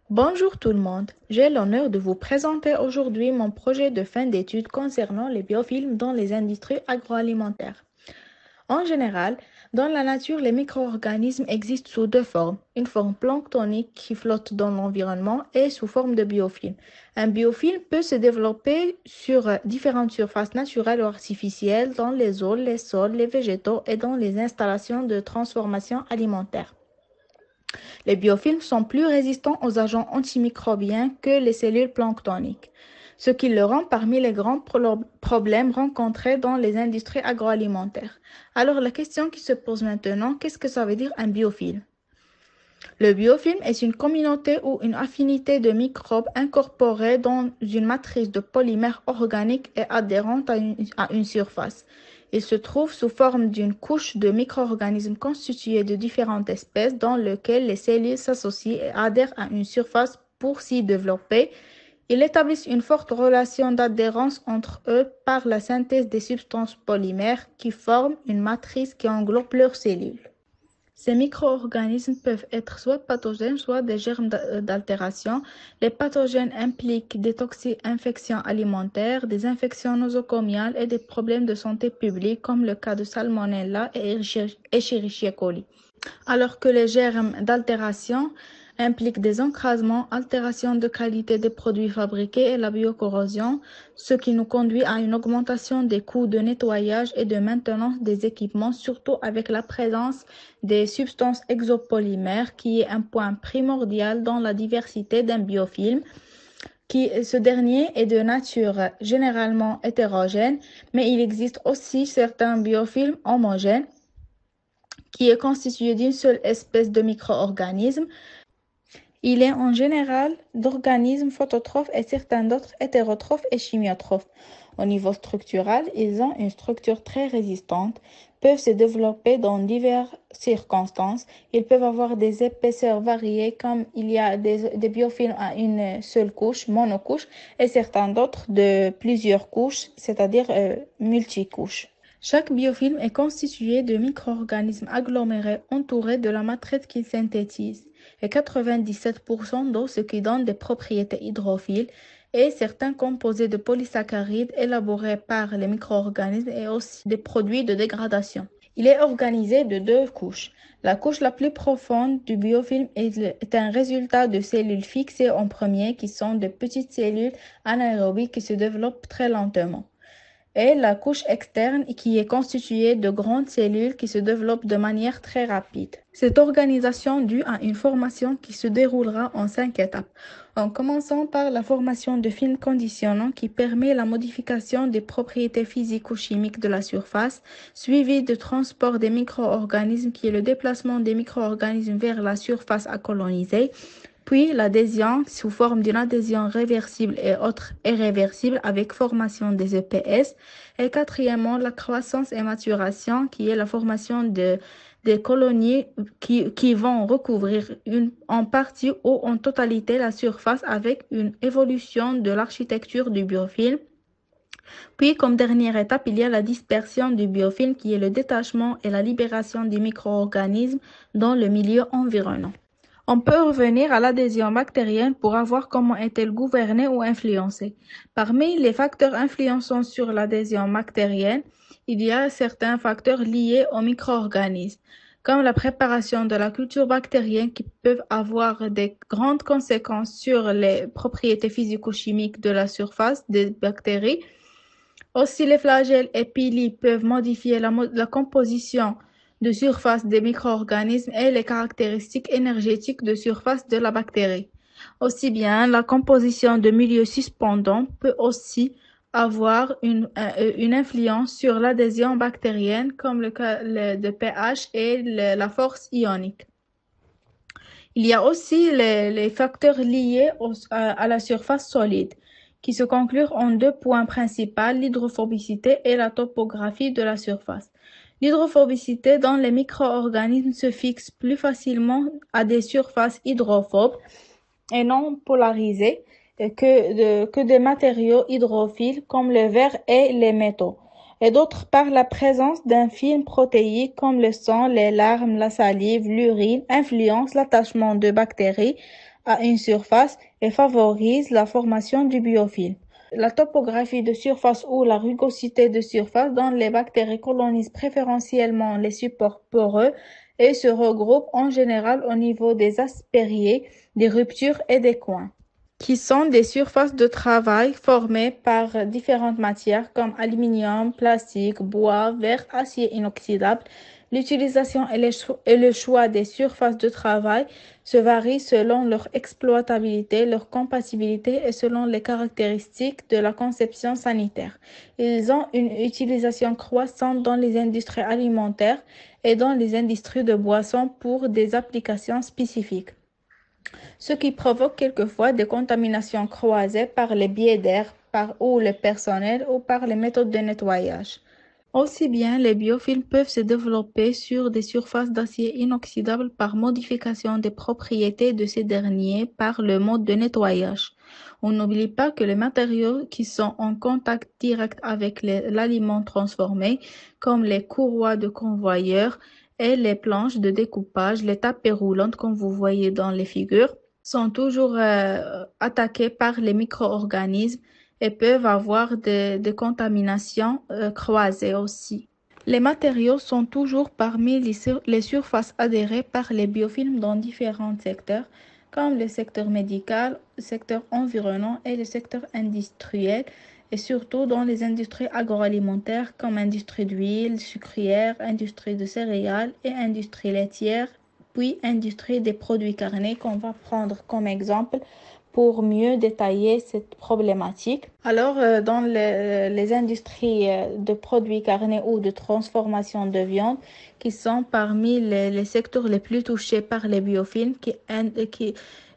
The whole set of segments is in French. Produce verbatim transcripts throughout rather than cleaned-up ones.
Bonjour tout le monde, j'ai l'honneur de vous présenter aujourd'hui mon projet de fin d'études concernant les biofilms dans les industries agroalimentaires. En général, dans la nature, les micro-organismes existent sous deux formes, une forme planctonique qui flotte dans l'environnement et sous forme de biofilm. Un biofilm peut se développer sur euh, différentes surfaces naturelles ou artificielles dans les eaux, les sols, les végétaux et dans les installations de transformation alimentaire. Les biofilms sont plus résistants aux agents antimicrobiens que les cellules planctoniques, ce qui le rend parmi les grands pro- problèmes rencontrés dans les industries agroalimentaires. Alors la question qui se pose maintenant, qu'est-ce que ça veut dire un biofilm? Le biofilm est une communauté ou une affinité de microbes incorporés dans une matrice de polymères organiques et adhérente à une, à une surface. Il se trouve sous forme d'une couche de micro-organismes constitués de différentes espèces dans lesquelles les cellules s'associent et adhèrent à une surface pour s'y développer. Ils établissent une forte relation d'adhérence entre eux par la synthèse des substances polymères qui forment une matrice qui englobe leurs cellules. Ces micro-organismes peuvent être soit pathogènes, soit des germes d'altération. Les pathogènes impliquent des toxi-infections alimentaires, des infections nosocomiales et des problèmes de santé publique comme le cas de Salmonella et Escherichia coli. Alors que les germes d'altération impliquent des encrasements, altérations de qualité des produits fabriqués et la biocorrosion, ce qui nous conduit à une augmentation des coûts de nettoyage et de maintenance des équipements, surtout avec la présence des substances exopolymères, qui est un point primordial dans la diversité d'un biofilm. Qui, ce dernier est de nature généralement hétérogène, mais il existe aussi certains biofilms homogènes qui est constitué d'une seule espèce de micro-organisme. Il est en général d'organismes phototrophes et certains d'autres hétérotrophes et chimiotrophes. Au niveau structural, ils ont une structure très résistante, peuvent se développer dans diverses circonstances. Ils peuvent avoir des épaisseurs variées comme il y a des, des biofilms à une seule couche, monocouche, et certains d'autres de plusieurs couches, c'est-à-dire euh, multicouches. Chaque biofilm est constitué de micro-organismes agglomérés entourés de la matrice qu'ils synthétisent et quatre-vingt-dix-sept pour cent d'eau, ce qui donne des propriétés hydrophiles, et certains composés de polysaccharides élaborés par les micro-organismes et aussi des produits de dégradation. Il est organisé de deux couches. La couche la plus profonde du biofilm est un résultat de cellules fixées en premier, qui sont de petites cellules anaérobies qui se développent très lentement, et la couche externe qui est constituée de grandes cellules qui se développent de manière très rapide. Cette organisation est due à une formation qui se déroulera en cinq étapes, en commençant par la formation de films conditionnants qui permet la modification des propriétés physico-chimiques de la surface, suivi de transport des micro-organismes qui est le déplacement des micro-organismes vers la surface à coloniser, puis l'adhésion sous forme d'une adhésion réversible et autre irréversible avec formation des E P S. Et quatrièmement, la croissance et maturation qui est la formation de, des colonies qui, qui vont recouvrir une, en partie ou en totalité la surface avec une évolution de l'architecture du biofilm. Puis, comme dernière étape, il y a la dispersion du biofilm qui est le détachement et la libération du micro-organisme dans le milieu environnant. On peut revenir à l'adhésion bactérienne pour voir comment est-elle gouvernée ou influencée. Parmi les facteurs influençant sur l'adhésion bactérienne, il y a certains facteurs liés aux micro-organismes, comme la préparation de la culture bactérienne qui peuvent avoir des grandes conséquences sur les propriétés physico-chimiques de la surface des bactéries. Aussi, les flagelles et pili peuvent modifier la, la composition de surface des micro-organismes et les caractéristiques énergétiques de surface de la bactérie. Aussi bien, la composition de milieux suspendants peut aussi avoir une, euh, une influence sur l'adhésion bactérienne, comme le cas de pH et le, la force ionique. Il y a aussi les, les facteurs liés au, à, à la surface solide, qui se concluent en deux points principaux, l'hydrophobicité et la topographie de la surface. L'hydrophobicité dans les micro-organismes se fixe plus facilement à des surfaces hydrophobes et non polarisées que, de, que des matériaux hydrophiles comme le verre et les métaux, et d'autre part la présence d'un film protéique comme le sang, les larmes, la salive, l'urine influence l'attachement de bactéries à une surface et favorise la formation du biofilm. La topographie de surface ou la rugosité de surface dont les bactéries colonisent préférentiellement les supports poreux et se regroupent en général au niveau des aspériés, des ruptures et des coins, qui sont des surfaces de travail formées par différentes matières comme aluminium, plastique, bois, verre, acier inoxydable. L'utilisation et, cho et le choix des surfaces de travail se varient selon leur exploitabilité, leur compatibilité et selon les caractéristiques de la conception sanitaire. Ils ont une utilisation croissante dans les industries alimentaires et dans les industries de boissons pour des applications spécifiques, ce qui provoque quelquefois des contaminations croisées par les biais d'air, par ou le personnel ou par les méthodes de nettoyage. Aussi bien, les biofilms peuvent se développer sur des surfaces d'acier inoxydable par modification des propriétés de ces derniers par le mode de nettoyage. On n'oublie pas que les matériaux qui sont en contact direct avec l'aliment transformé, comme les courroies de convoyeur et les planches de découpage, les tapis roulantes comme vous voyez dans les figures, sont toujours euh, attaqués par les micro-organismes et peuvent avoir des, des contaminations euh, croisées aussi. Les matériaux sont toujours parmi les, sur les surfaces adhérées par les biofilms dans différents secteurs, comme le secteur médical, le secteur environnant et le secteur industriel, et surtout dans les industries agroalimentaires comme industrie d'huile, sucrière, industrie de céréales et industrie laitière, puis industrie des produits carnés qu'on va prendre comme exemple pour mieux détailler cette problématique. Alors, euh, dans les, les industries euh, de produits carnés ou de transformation de viande, qui sont parmi les, les secteurs les plus touchés par les biofilms, qui, qui,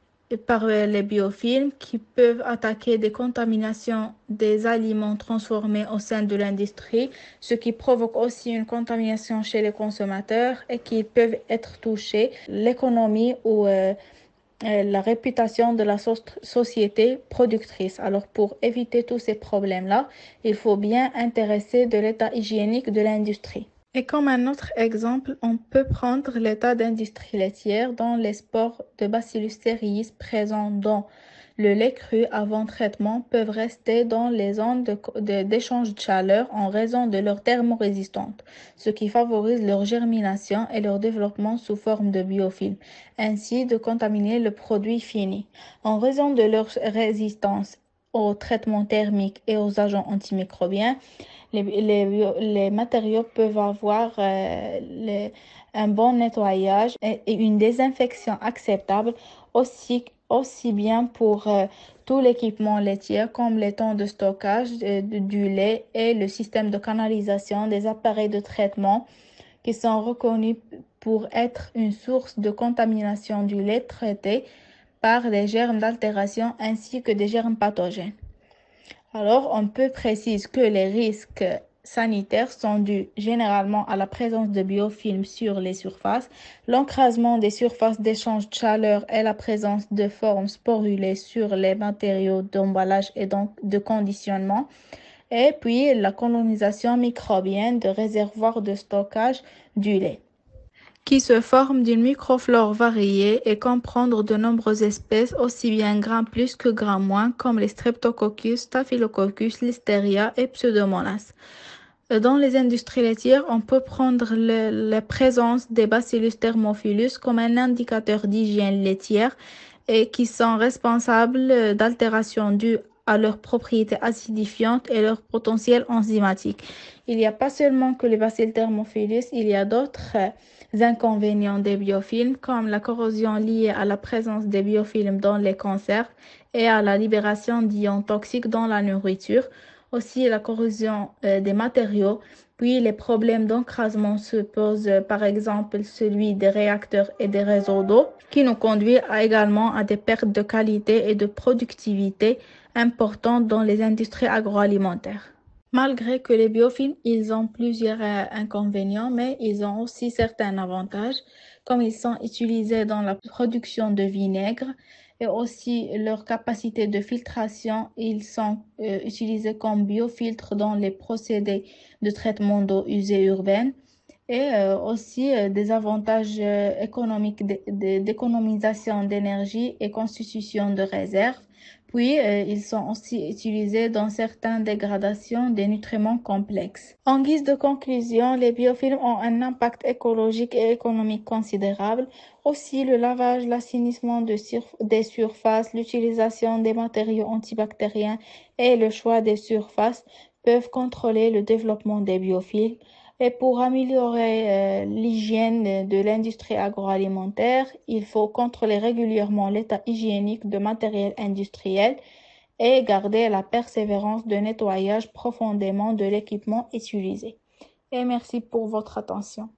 par les biofilms, qui peuvent attaquer des contaminations des aliments transformés au sein de l'industrie, ce qui provoque aussi une contamination chez les consommateurs et qui peuvent être touchés l'économie ou euh, la réputation de la so société productrice. Alors, pour éviter tous ces problèmes-là, il faut bien intéresser de l'état hygiénique de l'industrie. Et comme un autre exemple, on peut prendre l'état d'industrie laitière dans les spores de Bacillus cereus présents dans le lait cru avant traitement peuvent rester dans les zones d'échange de, de, de chaleur en raison de leur thermorésistance, ce qui favorise leur germination et leur développement sous forme de biofilm, ainsi de contaminer le produit fini. En raison de leur résistance aux traitements thermiques et aux agents antimicrobiens, les, les, les matériaux peuvent avoir euh, les, un bon nettoyage et, et une désinfection acceptable aussi aussi bien pour euh, tout l'équipement laitier comme les temps de stockage euh, du lait et le système de canalisation des appareils de traitement qui sont reconnus pour être une source de contamination du lait traité par des germes d'altération ainsi que des germes pathogènes. Alors, on peut préciser que les risques sanitaires sont dus généralement à la présence de biofilms sur les surfaces, l'encrasement des surfaces d'échange de chaleur et la présence de formes sporulées sur les matériaux d'emballage et donc de conditionnement, et puis la colonisation microbienne de réservoirs de stockage du lait, qui se forment d'une microflore variée et comprendre de nombreuses espèces, aussi bien gram plus que gram moins, comme les Streptococcus, Staphylococcus, Listeria et Pseudomonas. Dans les industries laitières, on peut prendre le, la présence des Bacillus thermophilus comme un indicateur d'hygiène laitière et qui sont responsables d'altérations dues à leurs propriétés acidifiantes et leur potentiel enzymatique. Il n'y a pas seulement que les Bacillus thermophilus, il y a d'autres euh, inconvénients des biofilms comme la corrosion liée à la présence des biofilms dans les conserves et à la libération d'ions toxiques dans la nourriture. Aussi la corrosion euh, des matériaux, puis les problèmes d'encrasement se posent, euh, par exemple celui des réacteurs et des réseaux d'eau, qui nous conduit à, également à des pertes de qualité et de productivité importantes dans les industries agroalimentaires. Malgré que les biofilms, ils ont plusieurs euh, inconvénients, mais ils ont aussi certains avantages, comme ils sont utilisés dans la production de vinaigre, et aussi leur capacité de filtration. Ils sont euh, utilisés comme biofiltres dans les procédés de traitement d'eau usée urbaine et euh, aussi euh, des avantages euh, économiques d'é- d'é- d'économisation d'énergie et constitution de réserves. Puis, euh, ils sont aussi utilisés dans certaines dégradations des nutriments complexes. En guise de conclusion, les biofilms ont un impact écologique et économique considérable. Aussi, le lavage, l'assainissement de surf- des surfaces, l'utilisation des matériaux antibactériens et le choix des surfaces peuvent contrôler le développement des biofilms. Et pour améliorer euh, l'hygiène de l'industrie agroalimentaire, il faut contrôler régulièrement l'état hygiénique de matériel industriel et garder la persévérance de nettoyage profondément de l'équipement utilisé. Et merci pour votre attention.